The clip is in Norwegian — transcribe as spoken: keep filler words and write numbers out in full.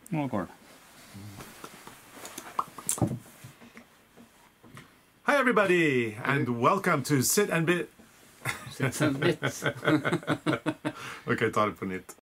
Oh, Carl. Hi everybody, and welcome to Sit and Bit. Sit and Bit. Okej, ta det på nytt.